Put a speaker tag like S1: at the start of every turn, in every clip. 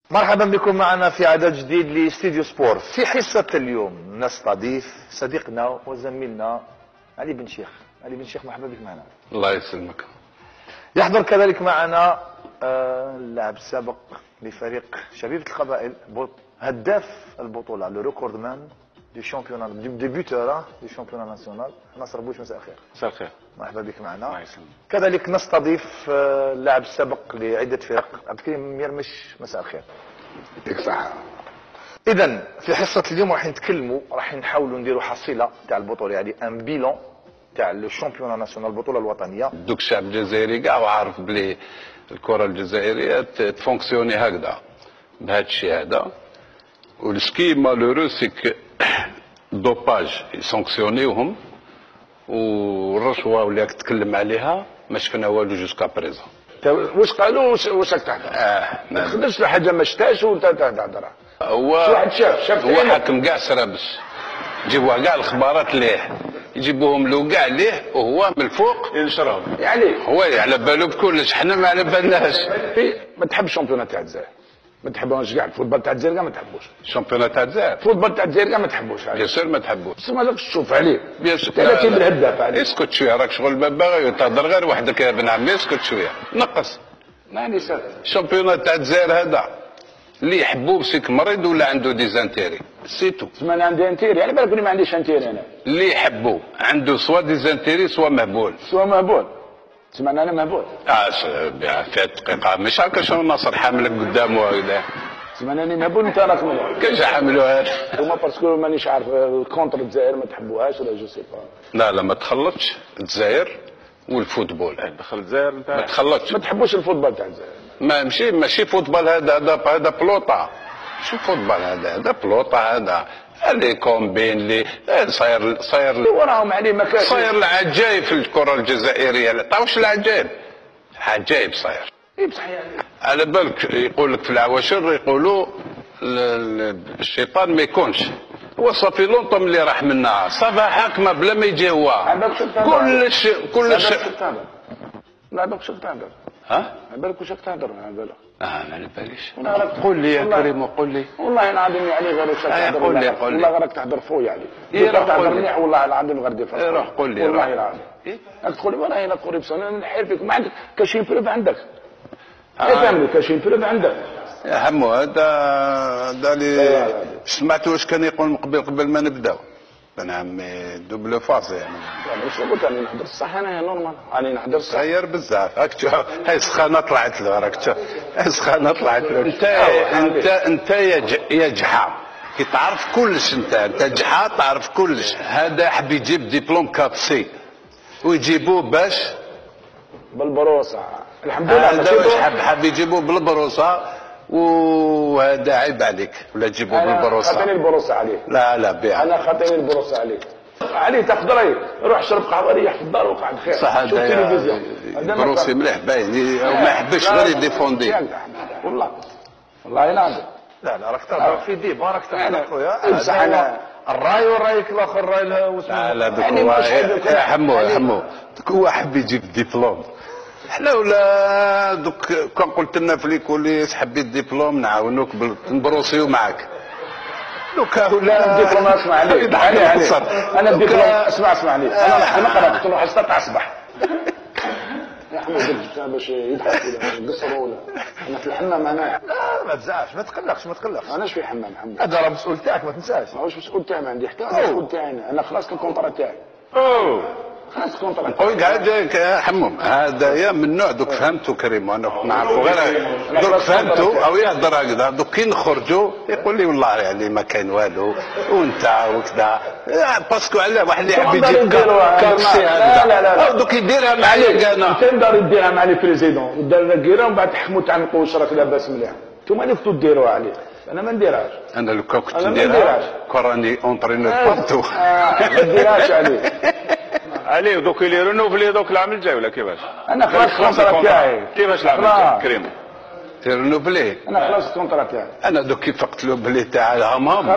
S1: مرحبا بكم معنا في عدد جديد لاستديو سبور. في حصة اليوم نستضيف صديقنا وزميلنا علي بن شيخ. علي بن شيخ مرحبا بك معنا.
S2: الله يسلمك.
S1: يحضر كذلك معنا اللاعب السابق لفريق شبيبة القبائل، هداف البطولة، لو ريكورد مان دي شامبيون دي بوتور دي شامبيون ناسيونال، ناصر بوش. مساء الخير.
S2: مساء الخير.
S1: مرحبا بك معنا.
S2: الله يسلمك.
S1: كذلك نستضيف اللاعب السابق لعدة فرق، عبد الكريم ميرمش. مساء الخير.
S2: يعطيك الصحة.
S1: إذا في حصة اليوم راح نحاولوا نديروا حصيلة تاع البطولة، يعني ان بيلون تاع لو شامبيون ناسيونال، البطولة الوطنية.
S2: دوك الشعب الجزائري كاع وعارف بلي الكرة الجزائرية تفونكسيوني هكذا بهذا الشيء هذا. والسكي مالورو سيك دوباج يسانكسيونيوهم، والرشوة اللي راك تتكلم عليها ما شفنا والو جوسكا بريزون.
S3: واش قالوا واش راك تهضر؟ ما تخدمش حاجه ما شفتهاش وانت تهضر.
S2: هو
S3: شي واحد شاف
S2: هو حاكم كاع سرابس، يجيبوها كاع الخبارات ليه، يجيبوهم له كاع ليه وهو من الفوق ينشرهم.
S3: يعني
S2: هو على بالو بكلش، حنا ما على بالناش.
S3: ما تحبش الشامبيونات تاع الجزائر، ما تحبوش كاع. الفوتبال تاع الجزائر كاع ما تحبوش.
S2: الشامبيونات تاع الجزائر
S3: الفوتبال تاع الجزائر كاع ما تحبوش.
S2: بيان سور ما تحبوش.
S3: بس ما راكش تشوف عليه.
S2: بيان سور
S3: 30 بالهداف عليه.
S2: اسكت شويه، راك شغل باغي تهضر غير وحدك يا بن عمي. اسكت شويه نقص.
S3: ماني ساكت.
S2: الشامبيونات تاع الجزائر هذا اللي يحبوه سيك مريض ولا عنده ديزانتيري سيتو.
S3: تسمى انا عندي انتيري، على بالك ما عنديش انتيري انا.
S2: اللي يحبوه عنده سوا ديزانتيري سوا مهبول.
S3: سوا مهبول. تسمى انا مهبول.
S2: في الدقيقه مش هكا شنو ناصر حاملك قدامه هكذا.
S3: تسمى انا مهبول وانت راك مهبول.
S2: كيفاش حاملوها؟
S3: هما باسكو مانيش عارف الكونتر الجزائر ما تحبوهاش ولا جو سي با.
S2: لا ما تخلطش الجزائر والفوتبول.
S4: دخل الجزائر انت
S2: ما تخلطش.
S3: ما تحبوش الفوتبال تاع الجزائر.
S2: ماشي فوتبال، هذا بلوطه. شو فوتبال هذا بلوطه. هذا اللي كومبين اللي صاير
S3: وراهم عليه مكاسب.
S2: صاير العجايب في الكره الجزائريه. لا تعرفش العجايب؟ عجايب صاير.
S3: اي بصح يعني
S2: على بالك يقول لك في العواشر يقولوا الشيطان ما يكونش. هو صافي لونطم اللي راح منها صافا حاكمه بلا ما يجي هو. كلش
S3: لا بالك شو تهضر.
S2: ها؟
S3: على بالك واش تهضر. على بالك
S2: ما على باليش.
S3: قول
S2: لي يا كريم وقول لي.
S3: والله العظيم يعني غير واش تهضر.
S2: قول لي
S3: والله غيرك تهضر فوق يعني.
S2: روح
S3: تهضر مليح والله العظيم غير ديفا.
S2: روح قول لي.
S3: والله العظيم. راك تقول لي والله الا تقول لي انا نحير فيك. ما عندك كاشين بروف عندك. فهمني كاشين بروف عندك.
S2: يا حمو هذا اللي سمعتوا واش كان يقول قبل ما نبداو. بن عمي دوبل فاس يعني.
S3: واش قلت انا نحضر الصح انا نورمال. انا نحضر الصح.
S2: غير بزاف. راك تشوف هاي سخانه طلعت له. راك تشوف هاي سخانه طلعت له. انت يا جحا كي تعرف كلش. انت جحا تعرف كلش. هذا حب يجيب ديبلوم كابسي ويجيبوه باش
S3: بالبروسه. الحمد لله.
S2: هذا واش حب يجيبوه بالبروسه، وهذا عيب عليك. ولا تجيبوه بالبروسه.
S3: خاطيني البروسه عليه.
S2: لا بيع.
S3: انا خاطيني البروسه عليه. علي تقدر روح شرب قهوه ريح في الدار وقعد خير.
S2: صح. هذا بروسي مليح باين ما يحبش غير يديفوندي.
S3: والله العظيم.
S1: لا راك تهضر في ديبا، راك تهضر خويا.
S3: بصح انا
S1: الراي ورايك الاخر راي
S2: لا دوك يا حمو دوك هو حب يجيب ديبلوم. احنا ولا دوك كان قلت لنا في ليكوليس حبيت ديبلوم نعاونوك نبروسيو معاك. دوكا ولا
S3: الدبلوم اسمع علي. انا الدبلوم اسمعني. انا راح نقرا كنت نروح السطح اصبح. يا حمد جبت باش يضحك ولا قصر ولا انا في الحمام. انا
S1: لا ما تزعلش، ما تقلقش.
S3: انا في حمام محمد.
S1: هذا راه مسؤول تاعك ما تنساش.
S3: ماهوش مسؤول تاعي، ما عندي حتى مسؤول تاعي. انا خلصت الكونترا تاعي. خلاص الكونترا.
S2: قول هذاك يا حموم هذا يا من نوع دوك فهمتوا كريم وانا نعرفوا غير دوك فهمتوا او يهضر هكذا. دوك كي نخرجوا يقول لي والله يعني ما كاين والو وانت وكذا. باسكو علاه واحد اللي يحب يجيب كرسي هذا. لا دوك يديرها معايا انا.
S3: انت دار يديرها مع لي بريزيدون دار كيرا ومن بعد تحكموا تعمقوا واش راك لاباس مليح. انتوما اللي كنتو ديروها عليه. انا ما نديرهاش.
S2: انا لو كنت نديرها كراني اونترينور بارتو.
S3: ما نديرهاش عليه.
S4: عليه دوك اللي رينوفلي دوك العام الجاي ولا كيفاش؟
S3: انا خلاص الكونترا تاعي.
S4: كيفاش العام الجاي كريم؟
S2: رينوفلي.
S3: انا خلاص الكونترا تاعي.
S2: انا دوك كي فقت له بلي تاع الهمام.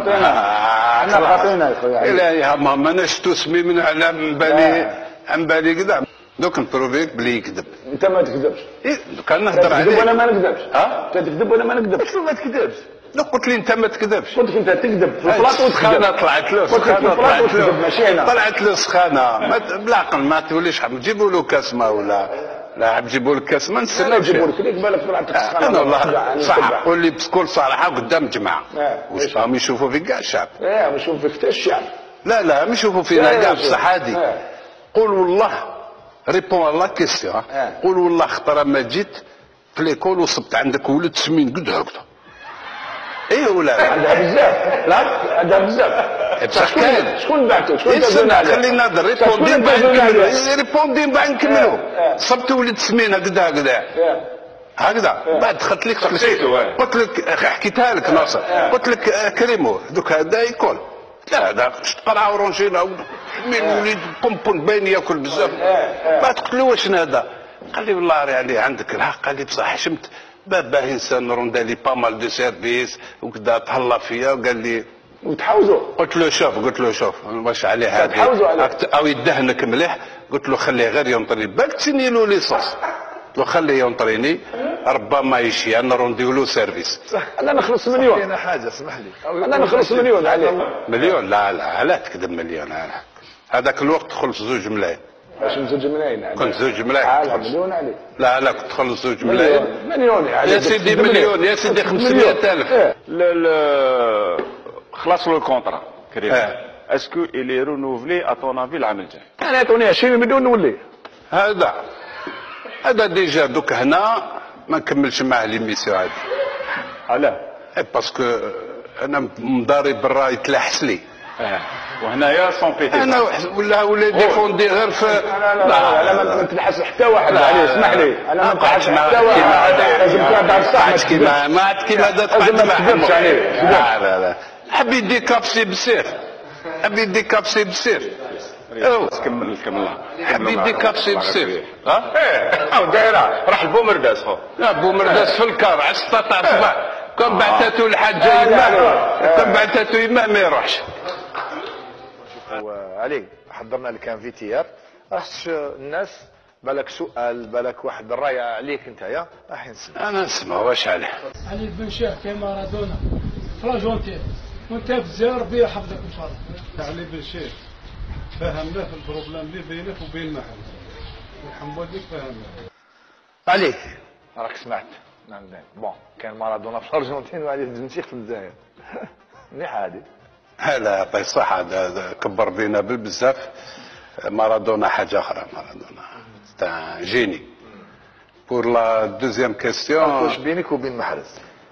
S3: انا خاطينا يا خويا.
S2: لا يا همام انا شتو سمي من على من بالي كذا. دوك نبروفيك بلي يكذب.
S3: انت ما تكذبش.
S2: دوك انا نهضر عليك.
S3: تكذب ولا ما نكذبش؟
S2: ها؟
S3: انت تكذب ولا ما نكذبش؟
S1: قلت له ما تكذبش.
S2: دوك قلت لي انت ما تكذبش.
S3: قلت لك انت تكذب في البلاطو وتكذب.
S2: انا طلعت له سخانه، طلعت له سخانه بالعقل ما توليش حاب تجيبوا له كاس ما ولا لا تجيبوا لك كاس ما نستناو
S3: نجيبوا لك ليك بالك طلعت سخانه.
S2: انا والله صح قول لي بكل صراحه قدام جماعه واش راهم يشوفوا فيك كاع الشعب.
S3: ما يشوفوا فيك حتى الشعب.
S2: لا ما يشوفوا فينا كاع بصح هادي. قول والله ريبون على لا كيستيون. قول والله خطره ما جيت في ليكول وصبت عندك ولد سمين قد هكذا. ايه ولا
S3: عندها بزاف. لا عندها بزاف. شكون بعثو؟ شكون دازونا عليه؟
S2: خلينا نهضر ريبوندين بعد نكملوا. ريبوندين بعد نكملوا. صبت ولد سمين هكذا بعد دخلت لك قلت لك حكيتها لك ناصر. قلت لك كريمو دوك هذا يكون لا هذا تقرا اورونجينا من وليد بومبون باين ياكل بزاف. بعد قلت له واش هذا؟ قال لي والله يعني عندك الحق. قال لي بصح حشمت بابا انسان روندا لي با مال دو سيرفيس وكذا تهلا فيا وقال لي
S3: وتحوزوا.
S2: قلت له شوف واش عليه هذا او يدهنك مليح. قلت له خليه غير ينطري بالك تسني له ليسونس. قلت له خليه ينطريني ربما يشي انا رونديو له سيرفيس.
S3: انا نخلص مليون.
S1: انا حاجه اسمح لي
S3: انا نخلص مليون عليه.
S2: مليون؟ لا علاه تكذب مليون. انا هذاك الوقت خلص 2 ملايين.
S3: باش 2 ملايين
S2: كنت 2 ملايين.
S3: مليون عليه.
S2: لا كنت خلص 2 ملايين.
S3: مليون
S2: يا سيدي مليون يا سيدي 500,000.
S4: خلصوا الكونترا كريم. اسكو الي رونوفلي اتون افي العام الجاي؟
S3: انا يعطوني 20 مليون نولي.
S2: هذا ديجا دوك هنا ما نكملش معاه ليميسيون هذه.
S3: علاه؟
S2: باسكو انا مضارب برا يتلاحس لي.
S4: وهنايا سون بيتي
S2: انا ولا ديفوندي غير في.
S3: لا ما تلحس حتى واحد عليه. اسمح لي انا ما نقعدش حتى واحد. لازم تهضر الصح
S2: كيما هذا تقعد معاه. لا حبي ديكابسي بالسيف.
S4: كمل
S2: حبي ديكابسي بالسيف.
S4: دايره راح البومرداس خو.
S2: لا بومرداس في الكار 10 تاع الصباح. كون بعثته الحاجه يما ما يروحش.
S1: علي حضرنا لك انفيتيات راح الناس بالك سؤال بالك واحد الراي عليك انت يا راح نسمع.
S2: انا نسمع واش عليه.
S5: علي بن شاه كيما مارادونا في لاجونتين وانت في الجزائر ربي يحفظك ان شاء الله.
S6: علي بن شاه فهمناه في البروبليم اللي بينك وبين محمد محمد لك فهمناه.
S1: علي راك سمعت. نعم بون كان مارادونا في الارجنتين وعلي الجنسيق في الجزائر. مليح هادي.
S2: لا يعطيه الصحة هذا كبر بينا بزاف. مارادونا حاجة أخرى. مارادونا جيني. بور لا دوزيام كيستيون.
S1: واش بينك وبين محرز؟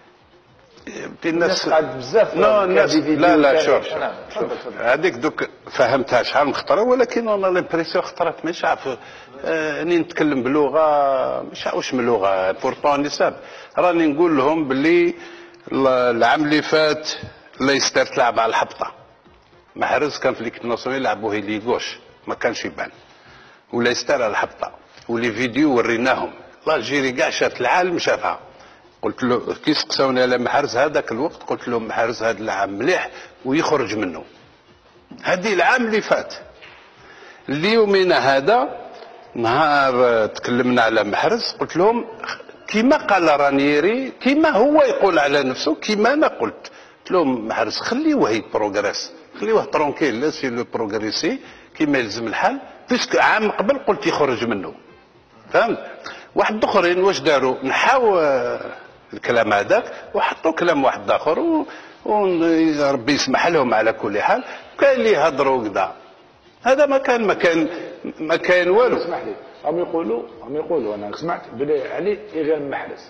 S2: الناس
S1: قاعد بزاف.
S2: لا شوف هذيك دوك فهمتها شحال من خطره ولكن انا ليمبريسيون خطرات مش عارف راني نتكلم بلغه مش عارف واش من لغه بورطون نساب. راني نقول لهم باللي العام اللي فات ليستر تلعب على الحبطه. محرز كان في ليكيب ناسيونال يلعبوا هيلي غوش ما كانش يبان وليستر على الحبطه ولي فيديو وريناهم. الجيري كاع شاف العالم شافها. قلت له كي سقسوني على محرز هذاك الوقت قلت له محرز هذا العام مليح ويخرج منه. هذه العام اللي فات. اليومين هذا نهار تكلمنا على محرز قلت لهم كيما قال رانييري كيما هو يقول على نفسه كيما انا قلت لهم محرز خليوه يبروغريس خليوه ترونكيل لا سي لو بروغريسي كيما يلزم الحال بيسك عام قبل قلت يخرج منه. فهمت؟ واحد اخرين واش داروا نحاو الكلام هذاك وحطوا كلام واحد اخر وربي يسمح لهم على كل حال. كاين اللي يهضروا كذا هذا ما كان والو.
S3: اسمح لي هم يقولوا انا سمعت بلي علي يغير محرز.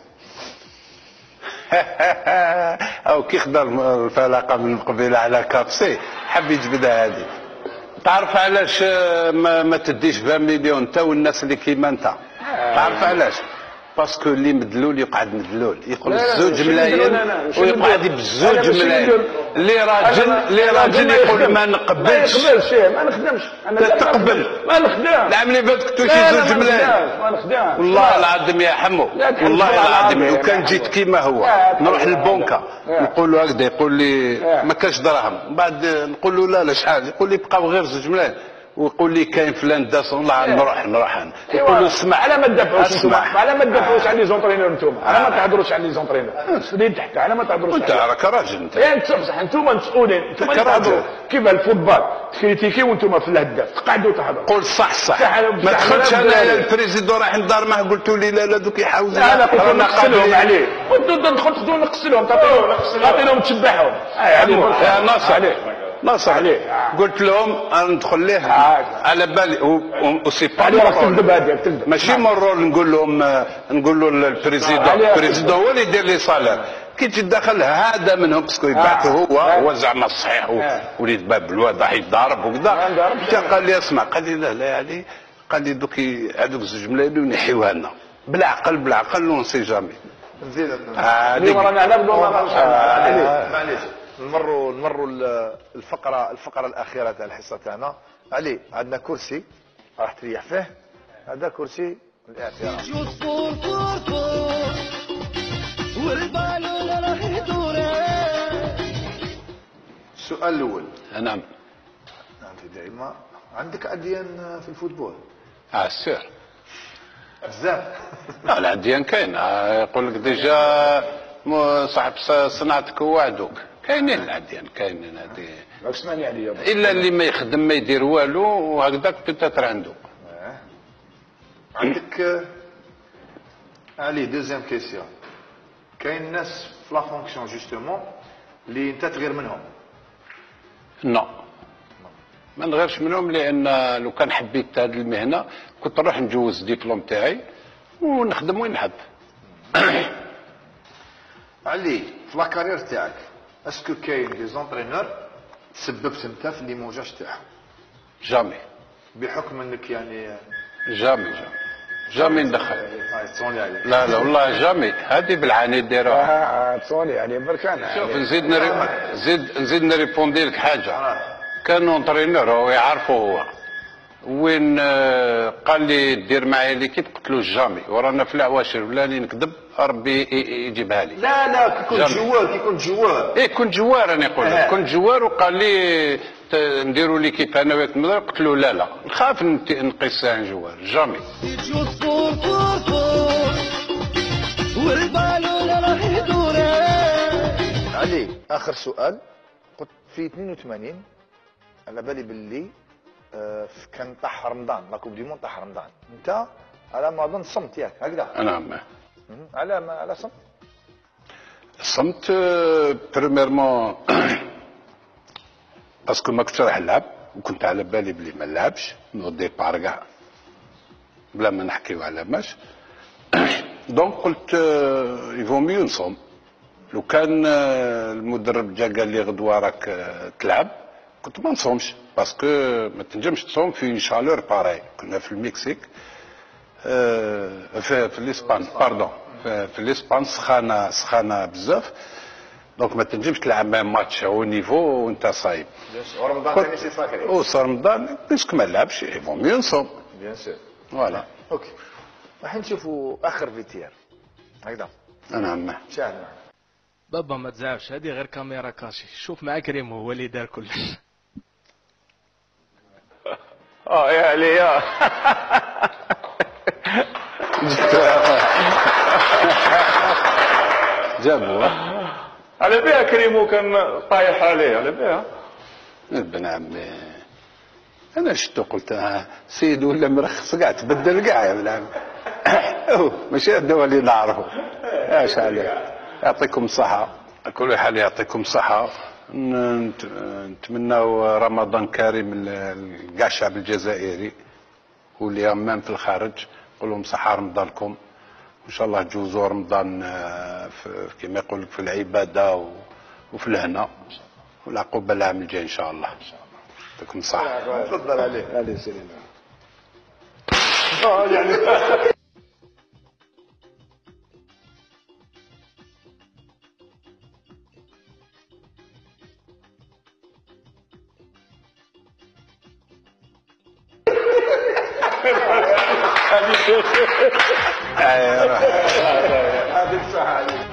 S2: او كي خدا الفلاقه من قبيله على كابسي حب يجبدها هذه. تعرف علاش ما تديش 20 مليون انت والناس اللي كيما انت؟ تعرف علاش؟ باسكو اللي مدلول يقعد مدلول يقول 2 ملايين ويقعد ب2 ملايين. اللي راجل يقول ما نقبلش
S3: ما نخدمش انا
S2: تقبل
S3: ما نخدم.
S2: العام اللي فات كنتو شي 2 ملايين.
S3: ما نخدم
S2: والله العظيم يا حمو والله العظيم وكان جيت كيما هو نروح للبنكه نقول له هكذا يقول لي ما كاش دراهم بعد نقول له لا شحال يقول لي بقاو غير 2 ملايين ويقول لي كاين فلان داس والله نروح انا يقول له اسمع
S3: على ما تدافعوش انتم،
S2: اسمع.
S3: على ما تدافعوش على لي زونطرينور انتم، على ما تهضروش على لي زونطرينور اللي تحت، على ما تهضروش
S2: انت راك راجل انت.
S3: يا انت بصح انتم مسؤولين، انتم
S2: راجل.
S3: تهضروا كيف الفوتبال تكريتيكي وانتم في الهداف تقعدوا تهضروا.
S2: قول صح
S3: ما
S2: تدخلش انا البريزيدون راح ندار معاه قلت لي لا دوك يحاول.
S3: انا كنت نغسلهم عليه، كنت ندخل نغسلهم تعطيهم تشبعهم.
S2: يا ناصر عليه ناصر عليه قلت لهم انا ندخل ليه على بالي وسي با
S3: تكذب هذاك تكذب
S2: ماشي مرور نقول لهم نقول له البريزيدون هو اللي يدير لي صالير كي تدخل هذا منهم باسكو يبعثه هو زعما صحيح وليد باب الواضح يتضارب وكذا. انت قال لي اسمع قال لي لا يعني قال لي دوك هذوك زوج ملايين ونحيوها لنا بالعقل ونسي جامي
S1: نزيد
S3: اللي رانا نبدو
S1: معليش نمروا الفقره الاخيره تاع الحصه تاعنا. علي عندنا كرسي راح تريح فيه، هذا كرسي الاعتراف. السؤال الاول.
S2: نعم.
S1: انت دائما عندك اديان في الفوتبول؟
S2: سير
S1: بزاف.
S2: لا العديان كاين يقول لك ديجا صاحب صنعتك وعدوك كاينين العديان كاينين هذه
S3: راك سمعني عليا
S2: الا اللي ما يخدم ما يدير والو وهكذاك بيتاتر عنده.
S1: عندك علي دوزيام كيسيون. كاين ناس في لا فونكسيون جوستومون اللي انت تغير منهم؟
S2: لا ما نغيرش منهم لان لو كان حبيت هذه المهنه كنت نروح نجوز الدبلوم تاعي ونخدم وين نحب.
S1: علي في لا كارير تاعك اسكو كاين دي زونترينور تسببت انت في الليموجاج تاعهم؟
S2: جامي
S1: بحكم انك يعني جامي ندخل. لا والله جامي هذه بالعاني ديروها.
S3: تصوني يعني بركان.
S2: شوف نزيد نريبوندي لك حاجه. كان اونترينور هو يعرفه هو وين قال لي دير معايا ليكيب قلت له جامي ورانا في العواشر ولاني نكذب ربي يجيبها لي.
S1: لا كي كنت جوار
S2: كنت جوار انا نقول لك كنت جوار وقال لي نديروا ليكيب انا وياك قلت له لا نخاف نقيس عن جوار جامي.
S1: علي اخر سؤال. قلت في 82 على بالي باللي كان طاح رمضان لا كوب دي مون طاح رمضان، انت على ما اظن صمت ياك هكذا؟
S2: نعم.
S1: على صمت؟
S2: صمت بريميرمون باسكو ما كنتش راح نلعب وكنت على بالي بلي ما نلعبش نو ديبار كاع بلا ما نحكيو على ماش. دونك قلت يفو ميو نصوم. لو كان المدرب جا قال لي غدوه راك تلعب كنت ما نصومش باسكو ما تنجمش تصوم في شالور باراي. كنا في المكسيك في الاسبان باردون في الاسبان سخانه بزاف دونك ما تنجمش تلعب ماتش او نيفو وانت صايب.
S1: ورمضان ثاني سي ساكري
S2: وصار رمضان باسكو ما نلعبش يفو ميو نصوم.
S1: بيان سور
S2: فوالا.
S1: اوكي راح نشوفوا اخر فيتير هكذا.
S2: نعم.
S1: شاهد
S7: بابا ما تزعفش هذه غير كاميرا كاشي. شوف مع كريم هو اللي دار كلش.
S4: يا علي
S2: جابوا
S4: على بها كريمو كان طايح عليه على بها.
S2: ابن عمي انا شتو قلت سيد ولا مرخص قاعد تبدل كاع يا ابن عمي. ماشي هذا هو اللي نعرفه. اش عليه يعطيكم الصحة كل حال يعطيكم الصحة. نتمناو رمضان كريم لكاع الشعب الجزائري واللي امام في الخارج نقول لهم صحة رمضانكم ان شاء الله تجوزوا رمضان كما يقول لك في العبادة وفي الهنا والعقوبة العام الجاي ان شاء الله. يعطيكم الصحة.
S1: تفضل علي
S3: سليم.
S1: يعني هذه الصحة.